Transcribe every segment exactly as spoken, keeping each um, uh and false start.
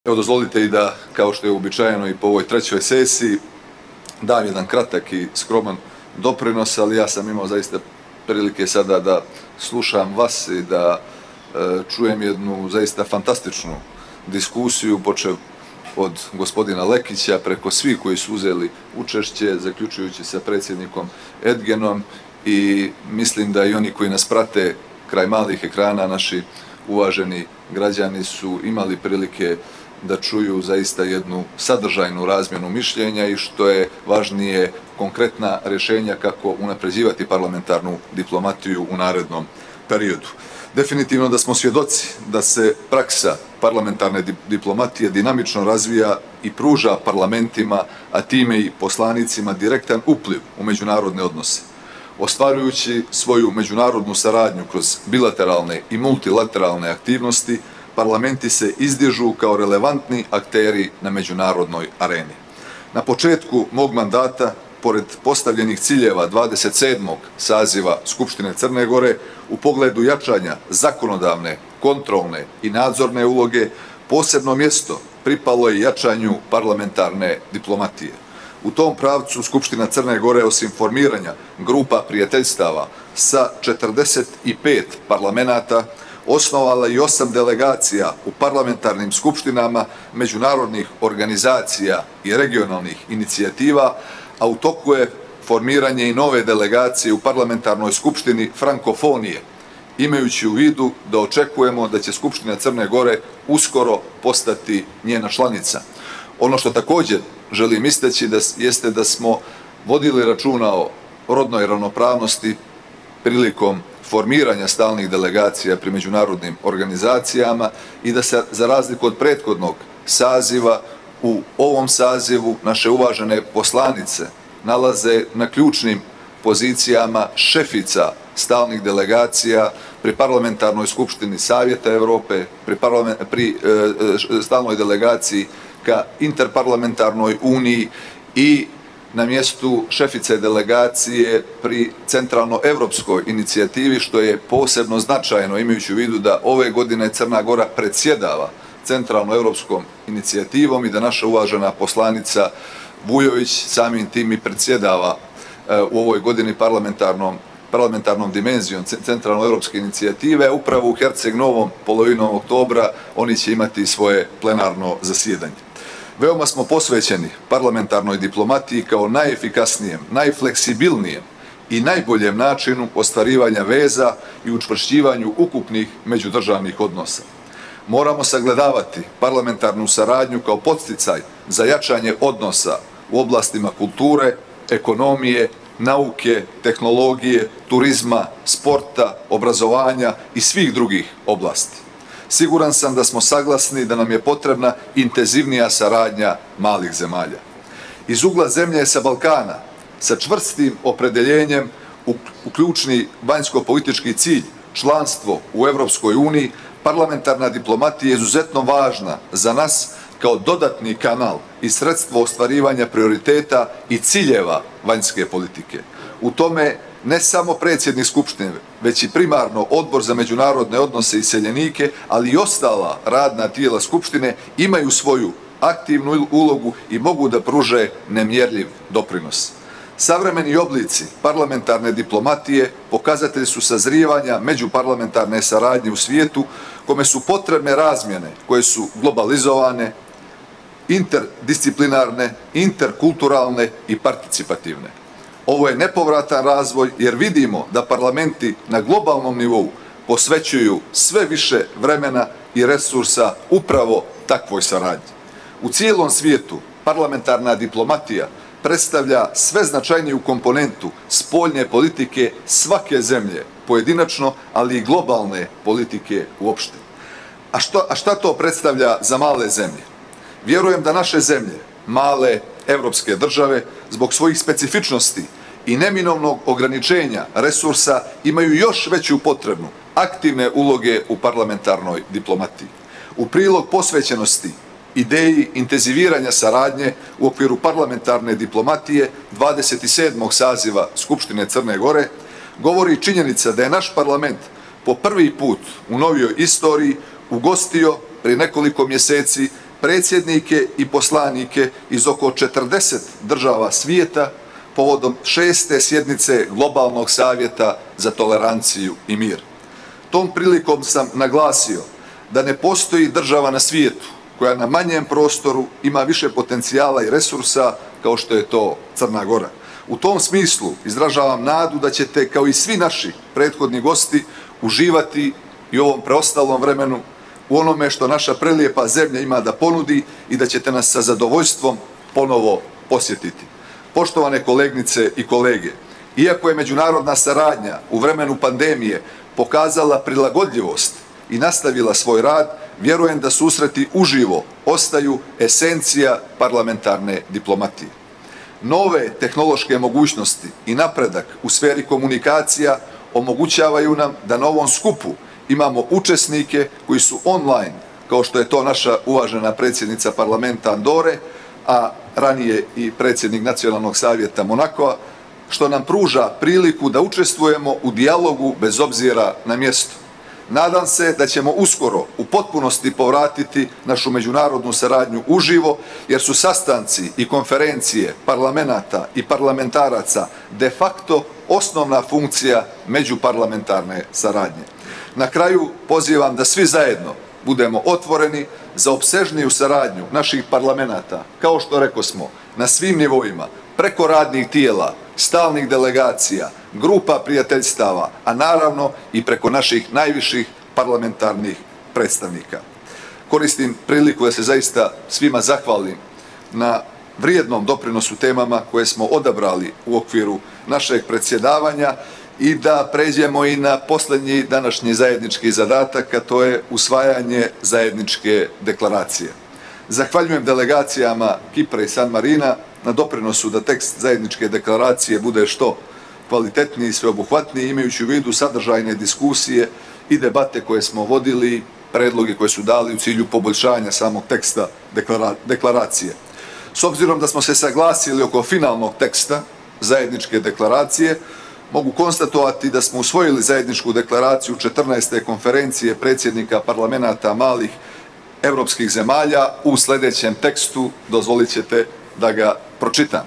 Evo, dozvolite i da, kao što je uobičajeno i po ovoj trećoj sesiji, dam jedan kratak i skroman doprinos, ali ja sam imao zaista prilike sada da slušam vas i da e, čujem jednu zaista fantastičnu diskusiju, počev od gospodina Lekića, preko svih koji su uzeli učešće, zaključujući sa predsjednikom Edgenom, i mislim da i oni koji nas prate kraj malih ekrana, naši uvaženi građani, su imali prilike da čuju zaista jednu sadržajnu razmjenu mišljenja i, što je važnije, konkretna rješenja kako unapređivati parlamentarnu diplomatiju u narednom periodu. Definitivno da smo svjedoci da se praksa parlamentarne diplomatije dinamično razvija i pruža parlamentima, a time i poslanicima, direktan upliv u međunarodne odnose. Ostvarujući svoju međunarodnu saradnju kroz bilateralne i multilateralne aktivnosti, parlamenti se izdižu kao relevantni akteri na međunarodnoj areni. Na početku mog mandata, pored postavljenih ciljeva dvadeset sedmog saziva Skupštine Crne Gore u pogledu jačanja zakonodavne, kontrolne i nadzorne uloge, posebno mjesto pripalo je jačanju parlamentarne diplomatije. U tom pravcu Skupština Crne Gore, osim formiranja grupa prijateljstava sa četrdeset pet parlamenata, osnovala i osam delegacija u parlamentarnim skupštinama međunarodnih organizacija i regionalnih inicijativa, a u toku je formiranje i nove delegacije u parlamentarnoj skupštini frankofonije, imajući u vidu da očekujemo da će Skupština Crne Gore uskoro postati njena članica. Ono što također želim istaći da jeste da smo vodili računa o rodnoj ravnopravnosti prilikom formiranja stalnih delegacija pri međunarodnim organizacijama i da se, za razliku od prethodnog saziva, u ovom sazivu naše uvažene poslanice nalaze na ključnim pozicijama šefica stalnih delegacija pri parlamentarnoj skupštini Savjeta Evrope, pri, pri e, stalnoj delegaciji ka interparlamentarnoj uniji i na mjestu šefice delegacije pri centralno-evropskoj inicijativi, što je posebno značajno imajući u vidu da ove godine Crna Gora predsjedava centralno-evropskom inicijativom i da naša uvažena poslanica Vujović samim tim i predsjedava u ovoj godini parlamentarnom, parlamentarnom dimenzijom centralno-evropske inicijative. Upravo u Herceg Novom polovinom oktobra oni će imati svoje plenarno zasjedanje. Veoma smo posvećeni parlamentarnoj diplomatiji kao najefikasnijem, najfleksibilnijem i najboljem načinu ostvarivanja veza i učvršćivanju ukupnih međudržavnih odnosa. Moramo sagledavati parlamentarnu saradnju kao podsticaj za jačanje odnosa u oblastima kulture, ekonomije, nauke, tehnologije, turizma, sporta, obrazovanja i svih drugih oblasti. Siguran sam da smo saglasni da nam je potrebna intenzivnija saradnja malih zemalja. Iz ugla zemlje sa Balkana, sa čvrstim opredeljenjem u ključni vanjsko-politički cilj, članstvo u Evropskoj uniji, parlamentarna diplomatija je izuzetno važna za nas kao dodatni kanal i sredstvo ostvarivanja prioriteta i ciljeva vanjske politike. U tome ne samo predsjednik Skupštine, već i primarno Odbor za međunarodne odnose i iseljenike, ali i ostala radna tijela Skupštine imaju svoju aktivnu ulogu i mogu da pruže nemjerljiv doprinos. Savremeni oblici parlamentarne diplomatije pokazatelji su sazrijevanja međuparlamentarne saradnje u svijetu, kome su potrebne razmjene koje su globalizovane, interdisciplinarne, interkulturalne i participativne. Ovo je nepovratan razvoj jer vidimo da parlamenti na globalnom nivou posvećuju sve više vremena i resursa upravo takvoj saradnji. U cijelom svijetu parlamentarna diplomatija predstavlja sve značajniju komponentu spoljne politike svake zemlje pojedinačno, ali i globalne politike uopšte. A, što, a šta to predstavlja za male zemlje? Vjerujem da naše zemlje, male evropske države, zbog svojih specifičnosti i neminovnog ograničenja resursa imaju još veću potrebnu aktivne uloge u parlamentarnoj diplomatiji. U prilog posvećenosti ideji intenziviranja saradnje u okviru parlamentarne diplomatije dvadeset sedmog saziva Skupštine Crne Gore govori činjenica da je naš parlament po prvi put u novijoj istoriji ugostio prije nekoliko mjeseci predsjednike i poslanike iz oko četrdeset država svijeta povodom šeste sjednice Globalnog savjeta za toleranciju i mir. Tom prilikom sam naglasio da ne postoji država na svijetu koja na manjem prostoru ima više potencijala i resursa kao što je to Crna Gora. U tom smislu izražavam nadu da ćete, kao i svi naši prethodni gosti, uživati i u ovom preostalom vremenu u onome što naša prelijepa zemlja ima da ponudi i da ćete nas sa zadovoljstvom ponovo posjetiti. Poštovane kolegnice i kolege, iako je međunarodna saradnja u vremenu pandemije pokazala prilagodljivost i nastavila svoj rad, vjerujem da susreti uživo ostaju esencija parlamentarne diplomatije. Nove tehnološke mogućnosti i napredak u sferi komunikacija omogućavaju nam da na ovom skupu imamo učesnike koji su online, kao što je to naša uvažena predsjednica parlamenta Andore, a ranije i predsjednik Nacionalnog savjeta Monakoa, što nam pruža priliku da učestvujemo u dijalogu bez obzira na mjesto. Nadam se da ćemo uskoro u potpunosti povratiti našu međunarodnu saradnju uživo, jer su sastanci i konferencije parlamenata i parlamentaraca de facto osnovna funkcija međuparlamentarne saradnje. Na kraju pozivam da svi zajedno budemo otvoreni za opsežniju saradnju naših parlamenata, kao što rekosmo, na svim nivoima, preko radnih tijela, stalnih delegacija, grupa prijateljstava, a naravno i preko naših najviših parlamentarnih predstavnika. Koristim priliku da se zaista svima zahvalim na vrijednom doprinosu temama koje smo odabrali u okviru našeg predsjedavanja i da pređemo i na posljednji današnji zajednički zadatak, a to je usvajanje zajedničke deklaracije. Zahvaljujem delegacijama Kipra i San Marina na doprinosu da tekst zajedničke deklaracije bude što kvalitetniji i sveobuhvatniji, imajući u vidu sadržajne diskusije i debate koje smo vodili, predloge koje su dali u cilju poboljšanja samog teksta deklaracije. S obzirom da smo se saglasili oko finalnog teksta zajedničke deklaracije, mogu konstatovati da smo usvojili zajedničku deklaraciju četrnaeste konferencije predsjednika parlamenata malih evropskih zemalja u sljedećem tekstu, dozvolit ćete da ga pročitam.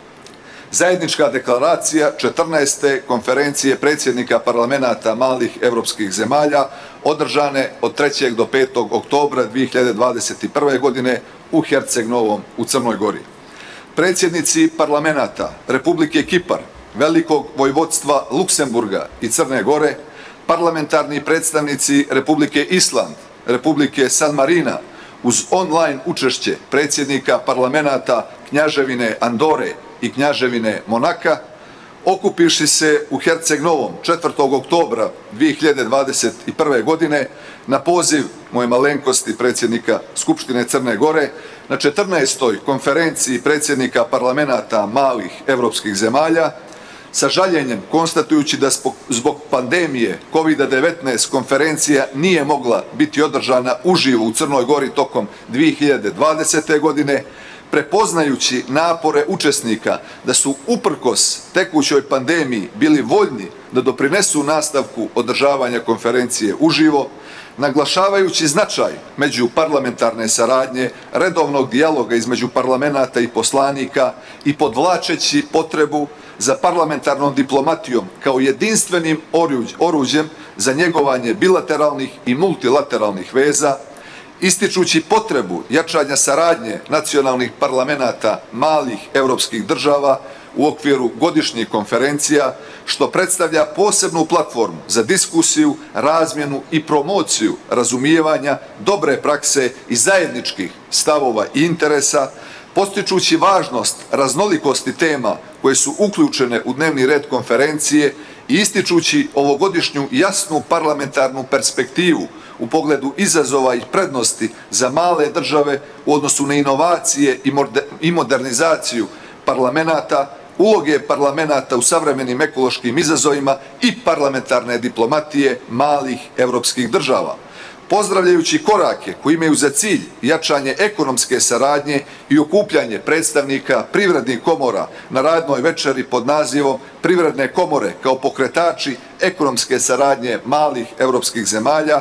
Zajednička deklaracija četrnaeste konferencije predsjednika parlamenata malih evropskih zemalja održane od trećeg do petog oktobra dvije hiljade dvadeset prve. godine u Herceg Novom u Crnoj Gori. Predsjednici parlamenata Republike Kipar, Velikog vojvodstva Luksemburga i Crne Gore, parlamentarni predstavnici Republike Island, Republike San Marina, uz online učešće predsjednika parlamenata Kneževine Andore i Kneževine Monaka, okupivši se u Herceg Novom četvrtog oktobra dvije hiljade dvadeset prve. godine na poziv moje malenkosti predsjednika Skupštine Crne Gore na četrnaestoj konferenciji predsjednika parlamenata malih evropskih zemalja, sa žaljenjem konstatujući da zbog pandemije kovid devetnaest konferencija nije mogla biti održana uživo u Crnoj Gori tokom dvije hiljade dvadesete. godine, prepoznajući napore učesnika da su uprkos tekućoj pandemiji bili voljni da doprinesu nastavku održavanja konferencije uživo, naglašavajući značaj međuparlamentarne saradnje, redovnog dijaloga između parlamenata i poslanika i podvlačeći potrebu za parlamentarnom diplomatijom kao jedinstvenim oruđem za njegovanje bilateralnih i multilateralnih veza, ističući potrebu jačanja saradnje nacionalnih parlamenata malih evropskih država u okviru godišnjih konferencija, što predstavlja posebnu platformu za diskusiju, razmjenu i promociju razumijevanja dobre prakse i zajedničkih stavova i interesa, postičući važnost raznolikosti tema koje su uključene u dnevni red konferencije i ističući ovogodišnju jasnu parlamentarnu perspektivu u pogledu izazova i prednosti za male države u odnosu na inovacije i modernizaciju parlamenata, uloge parlamenata u savremenim ekološkim izazovima i parlamentarne diplomatije malih evropskih država. Pozdravljajući korake koji imaju za cilj jačanje ekonomske saradnje i okupljanje predstavnika privrednih komora na radnoj večeri pod nazivom Privredne komore kao pokretači ekonomske saradnje malih evropskih zemalja,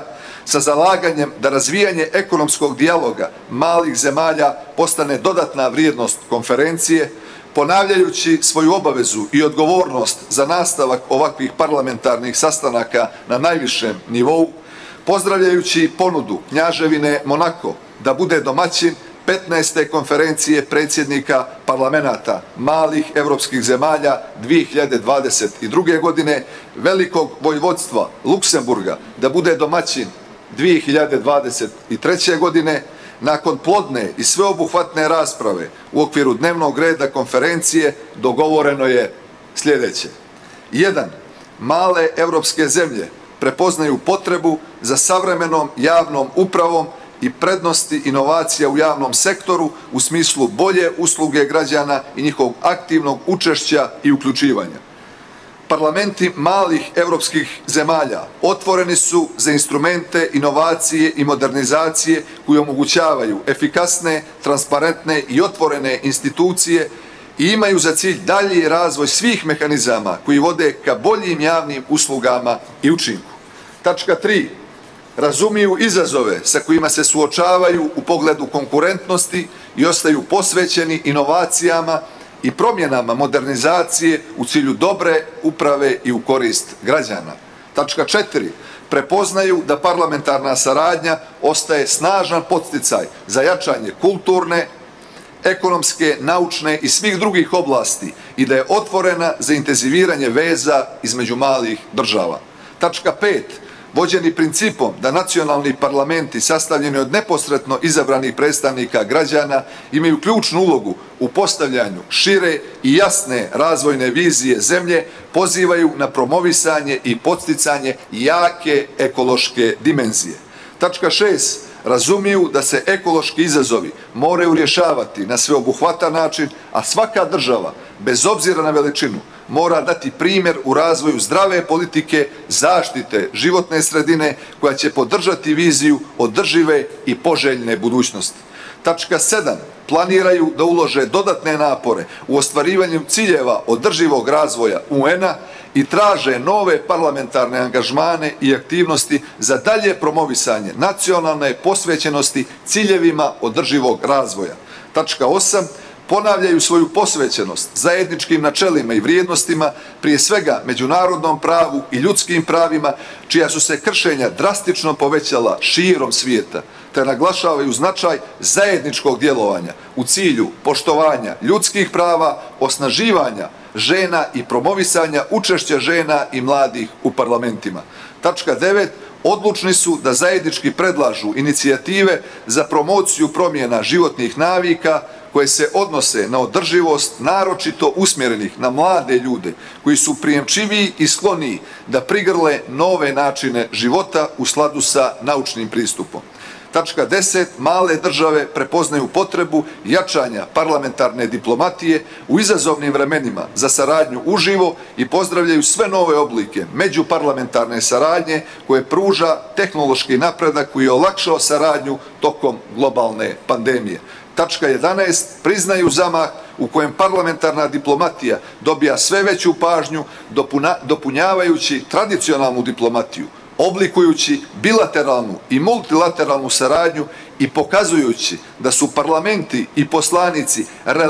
sa zalaganjem da razvijanje ekonomskog dijaloga malih zemalja postane dodatna vrijednost konferencije, ponavljajući svoju obavezu i odgovornost za nastavak ovakvih parlamentarnih sastanaka na najvišem nivou, pozdravljajući ponudu Kneževine Monako da bude domaćin petnaeste konferencije predsjednika parlamenata malih evropskih zemalja dvije hiljade dvadeset druge. godine, Velikog vojvodstva Luksemburga da bude domaćin dvije hiljade dvadeset treće. godine, nakon plodne i sveobuhvatne rasprave u okviru dnevnog reda konferencije dogovoreno je sljedeće. jedan. Male evropske zemlje prepoznaju potrebu za savremenom javnom upravom i prednosti inovacija u javnom sektoru u smislu bolje usluge građana i njihovog aktivnog učešća i uključivanja. Parlamenti malih evropskih zemalja otvoreni su za instrumente inovacije i modernizacije koji omogućavaju efikasne, transparentne i otvorene institucije i imaju za cilj dalji razvoj svih mehanizama koji vode ka boljim javnim uslugama i učinku. Tačka tri. Razumiju izazove sa kojima se suočavaju u pogledu konkurentnosti i ostaju posvećeni inovacijama i promjenama modernizacije u cilju dobre uprave i u korist građana. Tačka četiri. Prepoznaju da parlamentarna saradnja ostaje snažan podsticaj za jačanje kulturne, ekonomske, naučne i svih drugih oblasti i da je otvorena za intenziviranje veza između malih država. Tačka pet. Vođeni principom da nacionalni parlamenti sastavljeni od neposredno izabranih predstavnika građana imaju ključnu ulogu u postavljanju šire i jasne razvojne vizije zemlje, pozivaju na promovisanje i podsticanje jake ekološke dimenzije. Tačka šest. Razumiju da se ekološki izazovi moraju rješavati na sveobuhvatan način, a svaka država, bez obzira na veličinu, mora dati primjer u razvoju zdrave politike zaštite životne sredine koja će podržati viziju održive i poželjne budućnosti. Tačka sedam. Planiraju da ulože dodatne napore u ostvarivanju ciljeva održivog razvoja U N-a i traže nove parlamentarne angažmane i aktivnosti za dalje promovisanje nacionalne posvećenosti ciljevima održivog razvoja. Tačka osam. Ponavljaju svoju posvećenost zajedničkim načelima i vrijednostima, prije svega međunarodnom pravu i ljudskim pravima, čija su se kršenja drastično povećala širom svijeta, te naglašavaju značaj zajedničkog djelovanja u cilju poštovanja ljudskih prava, osnaživanja žena i promovisanja učešća žena i mladih u parlamentima. Tačka devet. Odlučni su da zajednički predlažu inicijative za promociju promjena životnih navika koje se odnose na održivost naročito usmjerenih na mlade ljude koji su prijemčiviji i skloniji da prigrle nove načine života u skladu sa naučnim pristupom. Tačka deset. Male države prepoznaju potrebu jačanja parlamentarne diplomatije u izazovnim vremenima za saradnju uživo i pozdravljaju sve nove oblike međuparlamentarne saradnje koje pruža tehnološki napredak koji je olakšao saradnju tokom globalne pandemije. Tačka jedanaest. Priznaju zamah u kojem parlamentarna diplomatija dobija sve veću pažnju dopunjavajući tradicionalnu diplomatiju, oblikujući bilateralnu i multilateralnu saradnju i pokazujući da su parlamenti i poslanici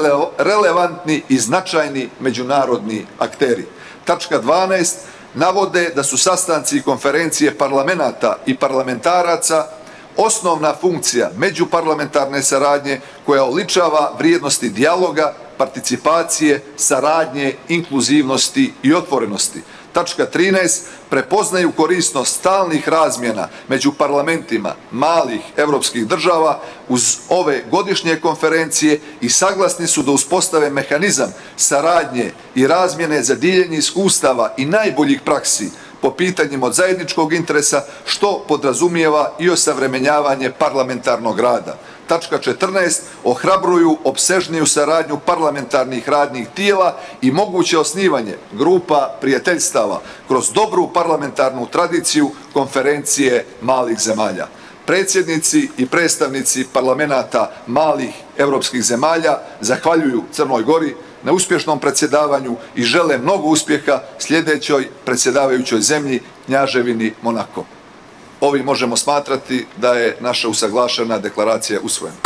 relevantni i značajni međunarodni akteri. Tačka dvanaest. Navode da su sastanci i konferencije parlamenata i parlamentaraca osnovna funkcija međuparlamentarne saradnje koja oličava vrijednosti dijaloga, participacije, saradnje, inkluzivnosti i otvorenosti. Tačka trinaest. Prepoznaju korisnost stalnih razmjena među parlamentima malih evropskih država uz ove godišnje konferencije i saglasni su da uspostave mehanizam saradnje i razmjene za dijeljenje iskustava i najboljih praksi po pitanjima od zajedničkog interesa, što podrazumijeva i osavremenjavanje parlamentarnog rada. Tačka četrnaest. Ohrabruju opsežniju saradnju parlamentarnih radnih tijela i moguće osnivanje grupa prijateljstava kroz dobru parlamentarnu tradiciju konferencije malih zemalja. Predsjednici i predstavnici parlamenata malih evropskih zemalja zahvaljuju Crnoj Gori na uspješnom predsjedavanju i žele mnogo uspjeha sljedećoj predsjedavajućoj zemlji Kneževini Monako. ovim možemo smatrati da je naša usaglašena deklaracija usvojena.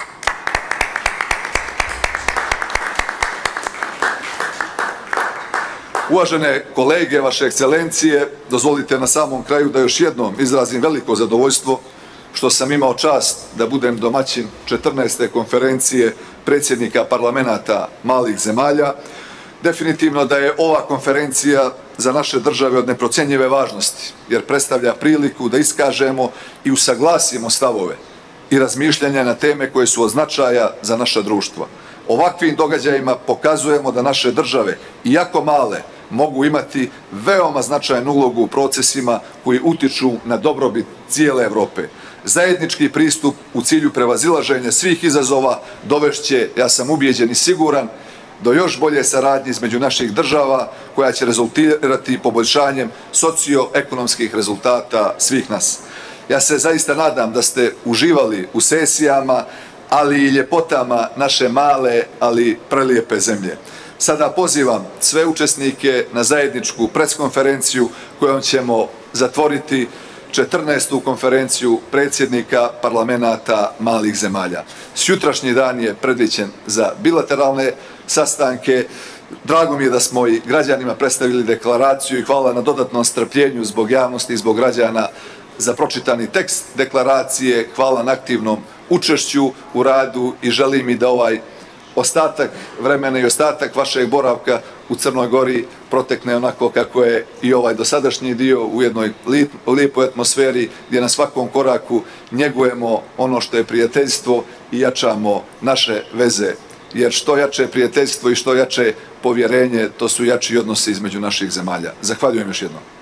Uvažene kolege, vaše ekscelencije, dozvolite na samom kraju da još jednom izrazim veliko zadovoljstvo što sam imao čast da budem domaćin četrnaeste konferencije predsjednika parlamenata malih zemalja. Definitivno da je ova konferencija za naše države od neprocjenjive važnosti, jer predstavlja priliku da iskažemo i usaglasimo stavove i razmišljanja na teme koje su od značaja za naša društva. Ovakvim događajima pokazujemo da naše države, iako male, mogu imati veoma značajnu ulogu u procesima koji utiču na dobrobit cijele Evrope. Zajednički pristup u cilju prevazilaženja svih izazova dovešće, ja sam ubijeđen i siguran, do još bolje saradnje između naših država koja će rezultirati poboljšanjem socioekonomskih rezultata svih nas. Ja se zaista nadam da ste uživali u sesijama, ali i ljepotama naše male, ali prelijepe zemlje. Sada pozivam sve učesnike na zajedničku preskonferenciju kojom ćemo zatvoriti četrnaestu konferenciju predsjednika parlamenata malih zemalja. Sutrašnji dan je predviđen za bilateralne sastanke. Drago mi je da smo i građanima predstavili deklaraciju i hvala na dodatnom strpljenju zbog javnosti i zbog građana za pročitani tekst deklaracije. Hvala na aktivnom učešću u radu i želim i da ovaj ostatak vremena i ostatak vašeg boravka u Crnoj Gori protekne onako kako je i ovaj dosadašnji dio, u jednoj lijepoj atmosferi gdje na svakom koraku njegujemo ono što je prijateljstvo i jačamo naše veze. Jer što jače prijateljstvo i što jače povjerenje, to su jači odnosi između naših zemalja. Zahvaljujem još jednom.